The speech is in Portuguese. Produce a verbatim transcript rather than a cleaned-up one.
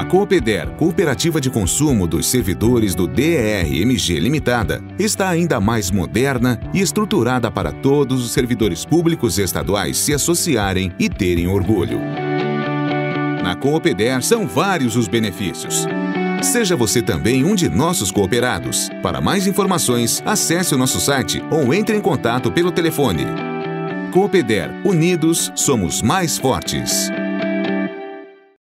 A Coopeder, Cooperativa de Consumo dos Servidores do D E R M G Limitada, está ainda mais moderna e estruturada para todos os servidores públicos estaduais se associarem e terem orgulho. Na Coopeder são vários os benefícios. Seja você também um de nossos cooperados. Para mais informações, acesse o nosso site ou entre em contato pelo telefone. Coopeder, unidos somos mais fortes.